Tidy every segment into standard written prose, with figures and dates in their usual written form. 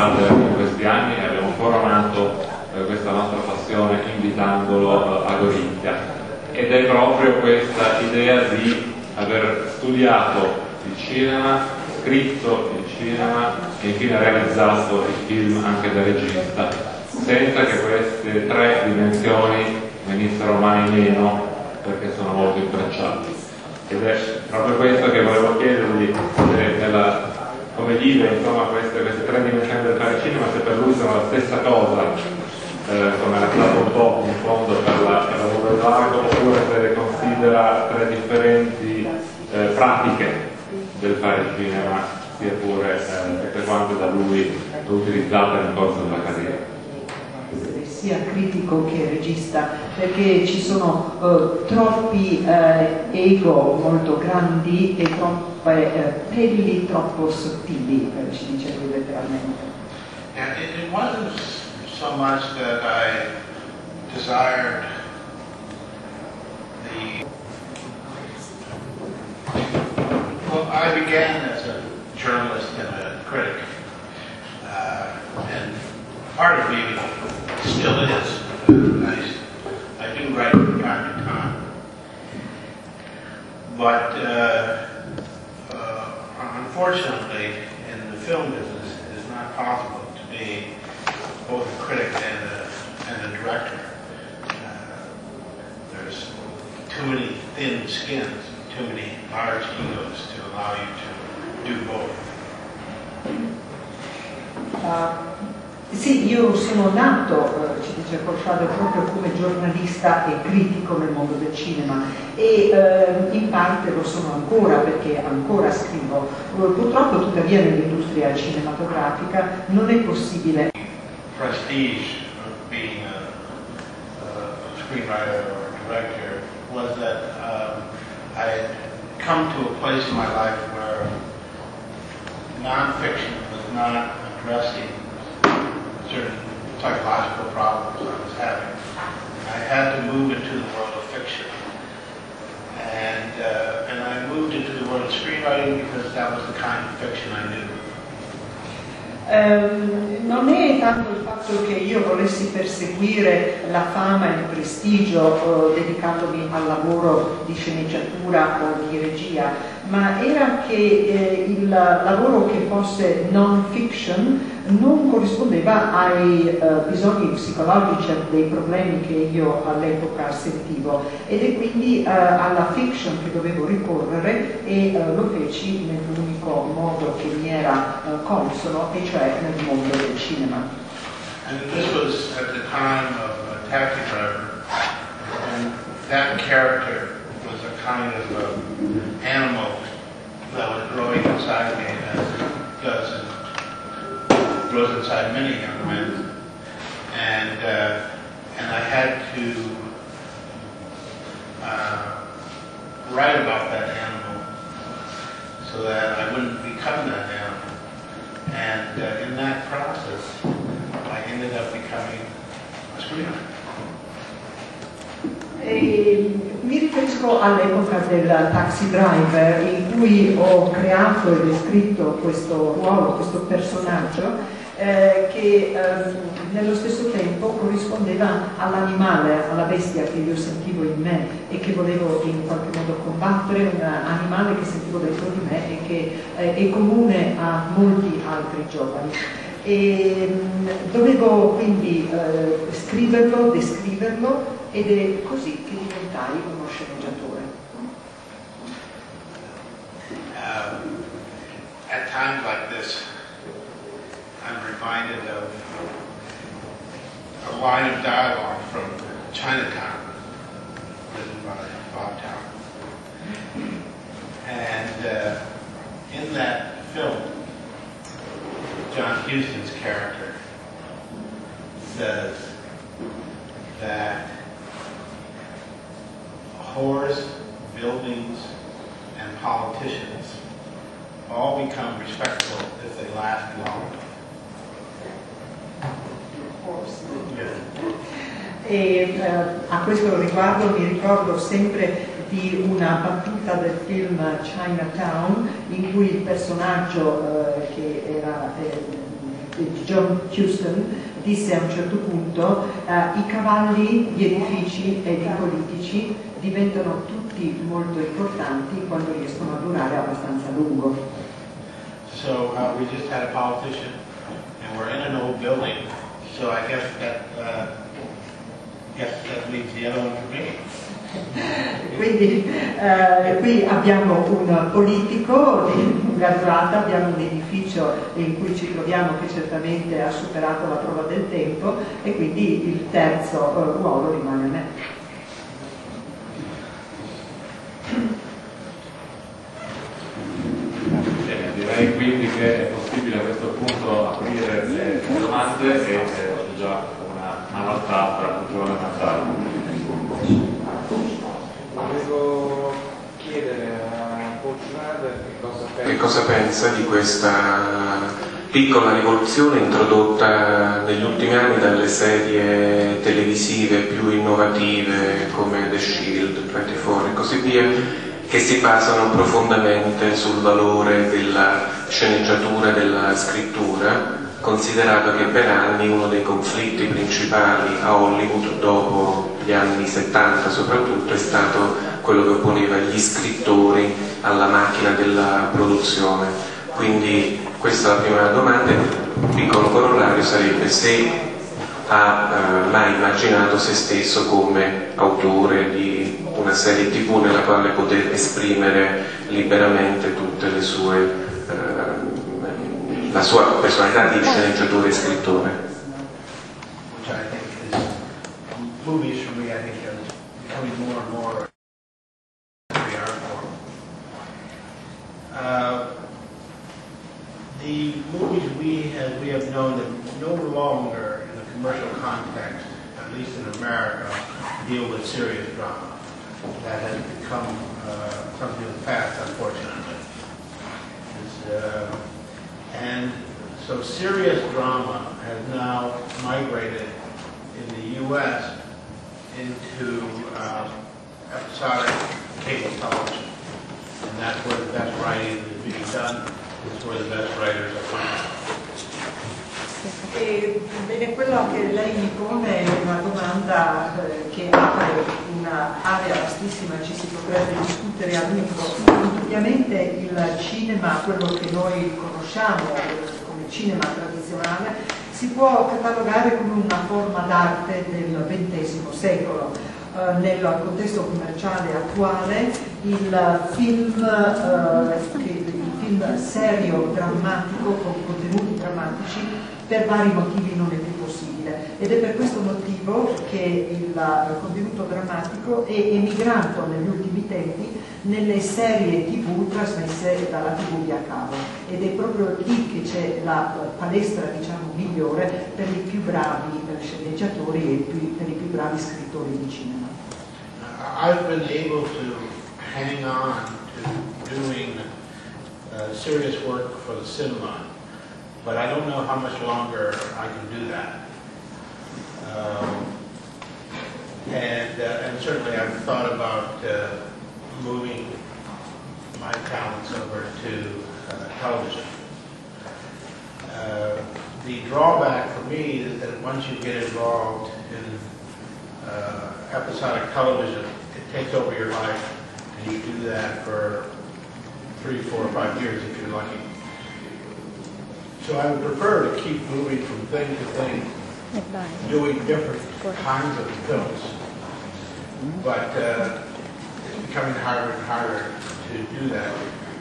padre in questi anni e abbiamo coronato questa nostra passione invitandolo a Gorizia, ed è proprio questa idea di aver studiato il cinema, scritto il cinema e infine realizzato il film anche da regista, senza che queste tre dimensioni venissero mai meno, perché sono molto intrecciate. Ed è proprio questo che volevo chiedergli, come vive insomma queste tre dimensioni del fare cinema, se per lui sono la stessa cosa, come era stato un po' in fondo per lavoro del largo, oppure se le considera tre differenti pratiche del fare cinema, sia pure per quanto da lui utilizzate nel corso della carriera. Sia critico che regista, perché ci sono troppi ego molto grandi e troppe pelli troppo sottili, ci dice lui letteralmente. And it wasn't so much that I desired well, I began as a journalist and a critic, and part of me still is. I do write from time to time, but unfortunately, in the film business, it is not possible to be both a critic and a director. There's too many thin skins, too many large egos to allow you to do both. Sì, io sono nato, ci dice Corrado, proprio come giornalista e critico nel mondo del cinema e in parte lo sono ancora perché ancora scrivo. Purtroppo tuttavia nell'industria cinematografica non è possibile. Prestige of being a screenwriter or a director was that I had come to a place in my life where nonfiction was not addressing certain psychological problems I was having. I had to move into the world of fiction. And I moved into the world of screenwriting because that was the kind of fiction I knew. Non è tanto il fatto che io volessi perseguire la fama e il prestigio dedicandomi al lavoro di sceneggiatura o di regia, ma era che il lavoro che fosse non fiction non corrispondeva ai bisogni psicologici, dei problemi che io all'epoca sentivo, ed è quindi alla fiction che dovevo ricorrere e lo feci nell'unico modo che mi era consono, e cioè nel mondo del cinema. And this was at the time of a taxi driver, and that character was a kind of animal that was growing inside me, as grows inside many young men, and I had to write about that animal so that I wouldn't become that animal. And in that process, I ended up becoming a screenwriter. Mi riferisco all'epoca del Taxi Driver, in cui ho creato e descritto questo ruolo, questo personaggio che nello stesso tempo corrispondeva all'animale, alla bestia che io sentivo in me e che volevo in qualche modo combattere, un animale che sentivo dentro di me e che è comune a molti altri giovani. E dovevo quindi scriverlo, descriverlo, ed è così che diventai uno sceneggiatore. At times like this, I'm reminded of a line of dialogue from Chinatown, written by Bob Tower. And in that film, John Huston's character says that whores, buildings, and politicians all become respectable if they last long enough. E a questo riguardo mi ricordo sempre di una battuta del film Chinatown in cui il personaggio che era John Huston disse a un certo punto i cavalli, gli edifici e i politici diventano tutti molto importanti quando riescono a durare abbastanza a lungo. So we just had a politician and we're in an old building, so I guess that leaves the other one for me. Quindi qui abbiamo un politico di lunga durata, abbiamo un edificio in cui ci troviamo che certamente ha superato la prova del tempo e quindi il terzo ruolo rimane a me. Direi quindi che è possibile a questo punto aprire le domande e c'è già una mano alzata per Giovanni Mazzaro. Volevo chiedere a Paul Schrader che cosa pensa di questa piccola rivoluzione introdotta negli ultimi anni dalle serie televisive più innovative come The Shield, 24 e così via, che si basano profondamente sul valore della sceneggiatura e della scrittura, considerato che per anni uno dei conflitti principali a Hollywood dopo gli anni 70 soprattutto è stato quello che opponeva gli scrittori alla macchina della produzione. Quindi questa è la prima domanda. Un piccolo corollario sarebbe se ha mai immaginato se stesso come autore di una serie TV nella quale poter esprimere liberamente tutte le sue la sua personalità di sceneggiatore e scrittore. Which I think is, movies for me I think are becoming more and more the art form. The movies we have known that no longer in the commercial context, at least in America, deal with serious drama. That has become something of the past, unfortunately. And so serious drama has now migrated in the U.S. into episodic cable television. And that's where the best writing is being done. It's where the best writers are found. Bene, quello che lei mi pone è una domanda che apre un'area vastissima, ci si potrebbe discutere a lungo. Indubbiamente il cinema, quello che noi conosciamo come cinema tradizionale, si può catalogare come una forma d'arte del XX secolo. Nel contesto commerciale attuale il film serio, drammatico, con contenuti drammatici, per vari motivi non è più possibile ed è per questo motivo che il contenuto drammatico è emigrato negli ultimi tempi nelle serie TV trasmesse dalla TV via cavo ed è proprio lì che c'è la palestra, diciamo, migliore per i più bravi sceneggiatori e per i più bravi scrittori di cinema. I've been able to hang on to doing serious work for the cinema, but I don't know how much longer I can do that. And certainly I've thought about moving my talents over to television. The drawback for me is that once you get involved in episodic television, it takes over your life, and you do that for 3, 4, 5 years if you're lucky. So I would prefer to keep moving from thing to thing, doing different kinds of films. But it's becoming harder and harder to do that.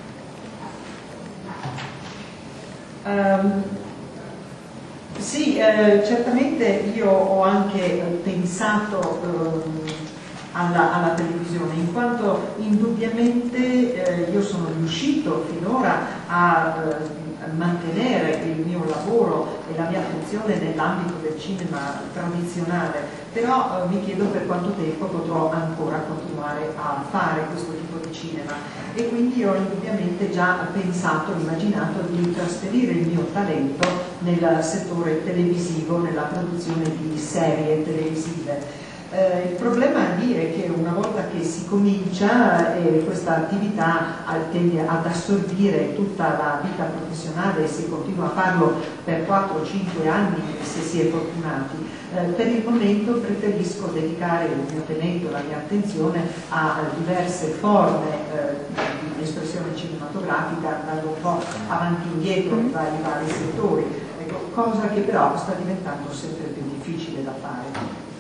Sì, certamente io ho anche pensato alla televisione, in quanto indubbiamente io sono riuscito finora a mantenere il mio lavoro e la mia funzione nell'ambito del cinema tradizionale, però mi chiedo per quanto tempo potrò ancora continuare a fare questo tipo di cinema e quindi ho indubbiamente già pensato, immaginato di trasferire il mio talento nel settore televisivo, nella produzione di serie televisive. Il problema lì è che una volta che si comincia questa attività tende ad assorbire tutta la vita professionale e si continua a farlo per 4-5 anni se si è fortunati. Per il momento preferisco dedicare il mio talento, la mia attenzione a diverse forme di espressione cinematografica, andando un po' avanti e indietro in vari settori, cosa che però sta diventando sempre più difficile da fare.